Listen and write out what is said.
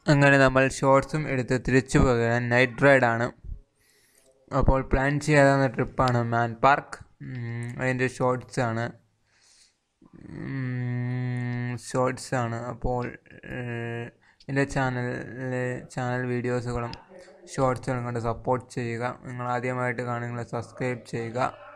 അങ്ങനെ നമ്മൾ ഷോർട്സും എടുത്ത് തിരിച്ചു പോകാൻ നൈറ്റ് റൈഡാണ്. അപ്പോൾ പ്ലാൻ ചെയ്യാവുന്ന ട്രിപ്പാണ് മാൻ പാർക്ക്. അതിൻ്റെ ഷോർട്സാണ്. അപ്പോൾ എൻ്റെ ചാനൽ വീഡിയോസുകളും ഷോർട്സുകളും കൊണ്ട് സപ്പോർട്ട് ചെയ്യുക. നിങ്ങൾ ആദ്യമായിട്ട് കാണുമെങ്കിൽ സബ്സ്ക്രൈബ് ചെയ്യുക.